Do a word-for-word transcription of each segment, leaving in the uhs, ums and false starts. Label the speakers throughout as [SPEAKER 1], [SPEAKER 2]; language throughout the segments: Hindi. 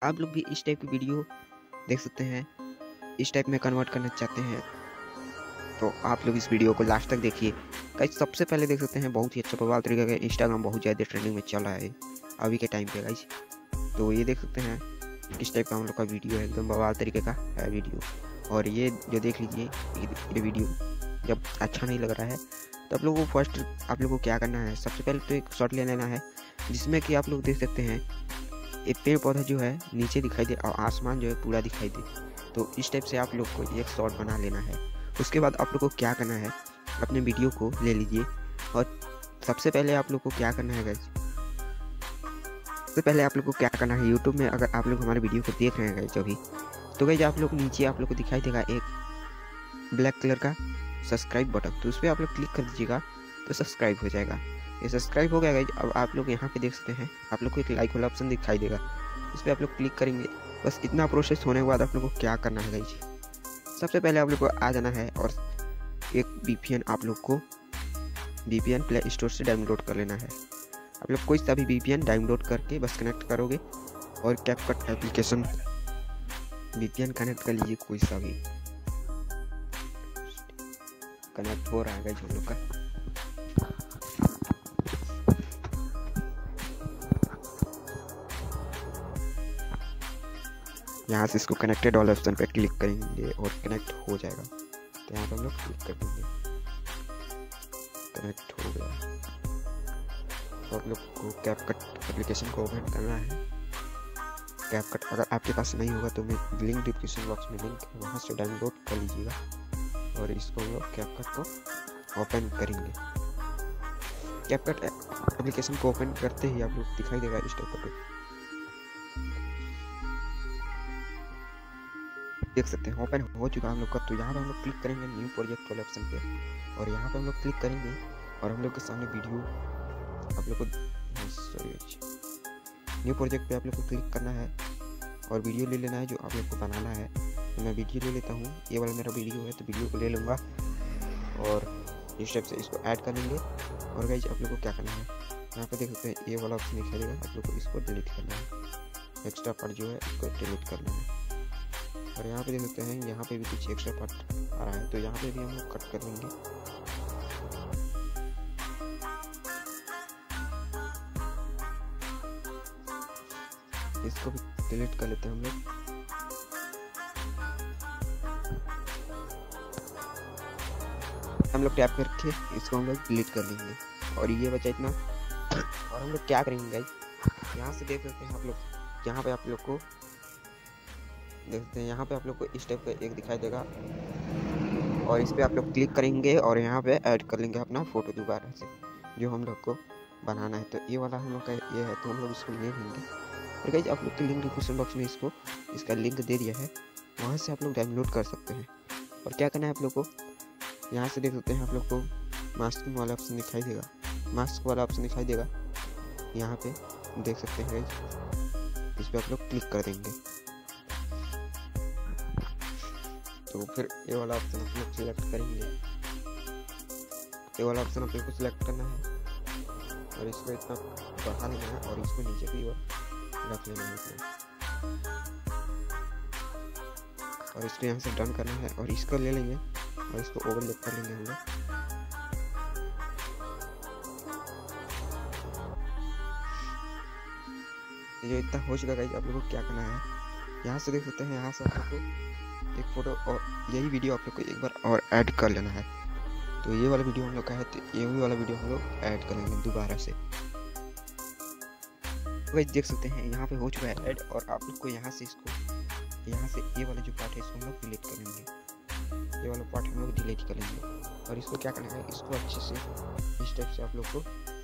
[SPEAKER 1] आप लोग भी इस टाइप की वीडियो देख सकते हैं, इस टाइप में कन्वर्ट करना चाहते हैं तो आप लोग इस वीडियो को लास्ट तक देखिए। गाइस सबसे पहले देख सकते हैं बहुत ही अच्छा बवाल तरीका का इंस्टाग्राम बहुत ज़्यादा ट्रेंडिंग में चल रहा है अभी के टाइम पे गाइस। तो ये देख सकते हैं किस टाइप का हम लोग का वीडियो है, एकदम बवाल तरीके का है वीडियो। और ये जो देख लीजिए ये वीडियो जब अच्छा नहीं लग रहा है तो आप लोगों को फर्स्ट आप लोगों को क्या करना है, सबसे पहले तो एक शॉट ले लेना है जिसमें कि आप लोग देख सकते हैं एक पेड़ पौधा जो है नीचे दिखाई दे और आसमान जो है पूरा दिखाई दे। तो इस टाइप से आप लोग को एक शॉट बना लेना है। उसके बाद आप लोग को क्या करना है, अपने वीडियो को ले लीजिए और सबसे पहले आप लोग को क्या करना है गाइस, सबसे पहले आप लोग को क्या करना है, यूट्यूब में अगर आप लोग हमारे वीडियो को देख रहे हैं गाइस अभी, तो गाइस आप लोग नीचे आप लोग को दिखाई देगा एक ब्लैक कलर का सब्सक्राइब बटन, तो उस पर आप लोग क्लिक कर दीजिएगा तो सब्सक्राइब हो जाएगा। ये सब्सक्राइब हो गया गाइस। अब आप लोग यहाँ पे देख सकते हैं आप लोग को एक लाइक वाला ऑप्शन दिखाई देगा, उस पर आप लोग क्लिक करेंगे। बस इतना प्रोसेस होने के बाद आप लोग को क्या करना है गाइस, सबसे पहले आप लोग को आ जाना है और एक वीपीएन आप लोग को वीपीएन प्ले स्टोर से डाउनलोड कर लेना है। आप लोग कोई सा भी वीपीएन डाउनलोड करके बस कनेक्ट करोगे और कैपकट एप्लीकेशन वीपीएन कनेक्ट कर लीजिए, कोई सा भी कनेक्ट हो रहा है गाइस हम लोग का। यहाँ से इसको कनेक्टेड वाले ऑप्शन पे क्लिक करेंगे और कनेक्ट हो जाएगा। तो यहाँ पे हम लोग क्लिक कर देंगे, कनेक्ट हो गया। तो आप लोग को कैपकट एप्लीकेशन को ओपन करना है। कैपकट अगर आपके पास नहीं होगा तो मैं लिंक डिस्क्रिप्शन बॉक्स में लिंक है, वहाँ से डाउनलोड कर लीजिएगा और इसको हम लोग कैपकट को ओपन करेंगे। कैपकट एप्लीकेशन को ओपन करते ही आप लोग दिखाई देगा इस टाइप का, देख सकते हैं ओपन हो चुका हम लोग का। तो यहाँ पे हम लोग क्लिक करेंगे न्यू प्रोजेक्ट वाले ऑप्शन पे और यहाँ पे हम लोग क्लिक करेंगे और हम लोग के सामने वीडियो आप लोग को सॉरी न्यू प्रोजेक्ट पे आप लोग को क्लिक करना है और वीडियो ले लेना है जो आप लोग को बनाना है। तो मैं वीडियो ले लेता हूँ, ये वाला मेरा वीडियो है तो वीडियो को ले लूँगा और इस टाइप से इसको ऐड कर लेंगे। और गाइस आप लोग को क्या करना है, यहाँ पे देख सकते हैं ये वाला ऑप्शन दिखाई देगा, आप लोग को इसको डिलीट करना है, एक्स्ट्रा पार्ट जो है इसको डिलीट करना है। और यहाँ पे देख सकते हैं यहाँ पे भी कुछ एक्स्ट्रा पार्ट आ रहा है तो यहाँ पे भी हम लोग कट कर लेंगे। इसको भी डिलीट कर लेते हैं हम लोग। हम लोग टैप करके इसको हम लोग डिलीट कर लेंगे और ये बचा इतना। और हम लोग क्या करेंगे गाइस, यहाँ से देख सकते हैं आप लोग, यहाँ पे आप लोग को देखते हैं यहाँ पे आप लोग को इस टाइप का एक दिखाई देगा और इस पे आप लोग क्लिक करेंगे और यहाँ पे ऐड कर लेंगे अपना फोटो दोबारा से जो हम लोग को बनाना है। तो ये वाला हम लोग का ये है तो हम लोग इसको ले लेंगे। और गाइस आप लोग के लिंक डिस्क्रिप्शन बॉक्स में इसको इसका लिंक दे दिया है, वहाँ से आप लोग डाउनलोड कर सकते हैं। और क्या करना है आप लोग को, यहाँ से देख सकते हैं आप लोग को मास्किंग वाला ऑप्शन दिखाई देगा, मास्क वाला ऑप्शन दिखाई देगा, यहाँ पे देख सकते हैं गाइस, इस पर आप लोग क्लिक कर देंगे। तो फिर ये वाला ऑप्शन आप लोग सिलेक्ट करेंगे, ये वाला ऑप्शन आप लोग को सिलेक्ट करना है और इसको इतना बढ़ा लेना है और इसको नीचे की ओर रख लेना है और इसको यहाँ से डन करना है और इसको ले लेंगे और इसको ओवरलैप कर लेंगे हम लोग। ये इतना हो चुका गाइस। आप लोगों को क्या करना है, यहाँ से देख सकते हैं यहाँ से आप लोग को एक फोटो और यही वीडियो आप लोग को एक बार और ऐड कर लेना है। तो ये वाला वीडियो हम लोग का है तो ये वाला वीडियो हम लोग ऐड कर लेंगे दोबारा से। तो देख सकते हैं यहाँ पे हो चुका है ऐड और आप लोग को यहाँ से इसको यहाँ से ये वाला जो पार्ट है इसको हम लोग डिलीट कर लेंगे, ये वाला पार्ट हम लोग डिलीट कर लेंगे। और इसको क्या करना है, इसको अच्छे से इस टाइप से आप लोग को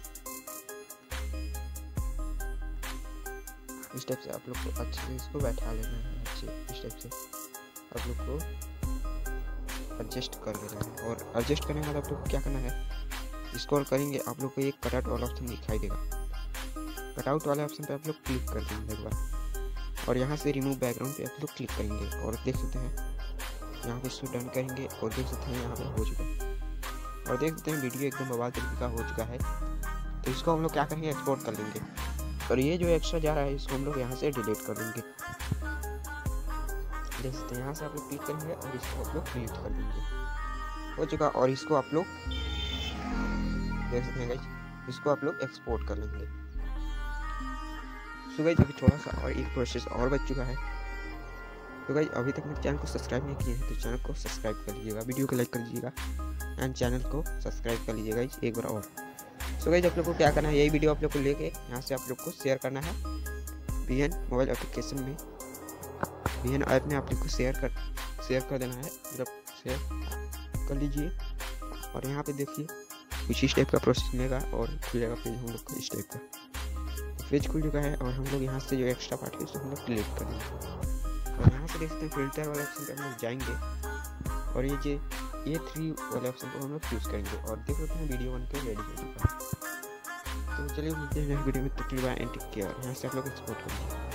[SPEAKER 1] इस टाइप से आप लोग को अच्छे से इसको बैठा लेना है, अच्छे इस टाइप से आप लोग को एडजस्ट कर देना है। और एडजस्ट करने के बाद आप लोग को क्या करना है, स्क्रॉल करेंगे आप लोग को एक कटआउट वाला ऑप्शन दिखाई देगा, कटआउट वाले ऑप्शन पे आप लोग क्लिक कर देंगे एक बार और यहाँ से रिमूव बैकग्राउंड पे आप लोग क्लिक करेंगे और देख सकते हैं यहाँ पे इसको डन करेंगे और देख सकते हैं यहाँ पे हो चुका है। और देख सकते हैं वीडियो एकदम बवाल तरीके का हो चुका है। तो इसको हम लोग क्या करेंगे, एक्सपोर्ट कर लेंगे। और ये जो एक्स्ट्रा जा रहा है इसको हम लोग यहाँ से डिलीट कर देंगे। देख सकते हैं यहाँ से आप लोग क्लिक करेंगे और इसको आप लोग डिलीट कर देंगे। हो चुका। और इसको आप लोग देख सकते हैं गाइस, इसको आप लोग एक्सपोर्ट कर लेंगे। सो गाइस अभी थोड़ा सा और एक प्रोसेस और बच चुका है। तो गाइस अभी तक मेरे चैनल को सब्सक्राइब नहीं किए हैं तो चैनल को सब्सक्राइब कर लीजिएगा, वीडियो को लाइक कर दीजिएगा एंड चैनल को सब्सक्राइब कर लीजिएगा गाइस एक बार और। सो गाइस आप लोग को क्या करना है, यही वीडियो आप लोग को लेके यहाँ से आप लोग को शेयर करना है वी एन मोबाइल एप्लीकेशन में, वी एन ऐप में आप लोग को शेयर कर शेयर कर देना है, मतलब शेयर कर लीजिए। और यहाँ पे देखिए कुछ इस टाइप का प्रोसेस मिलेगा और खुलेगा पेज हम लोग को इस टाइप का। पेज खुल चुका है और हम लोग यहाँ से जो एक्स्ट्रा पार्ट है उसको हम लोग डिलीट कर देंगे। और यहाँ से देख सकते हैं फिल्टर वाले ऑप्शन पे हम लोग जाएंगे और ये जो ये थ्री वाले ऑप्शन को हम लोग चूज़ करेंगे और देख सकते हैं वीडियो बन के रेडी हो चुका है। तो चलिए मिलते हैं नेक्स्ट वीडियो में, तक के लिए बाय एंड टेक केयर। यहाँ से आप लोग एक्सपोर्ट करेंगे।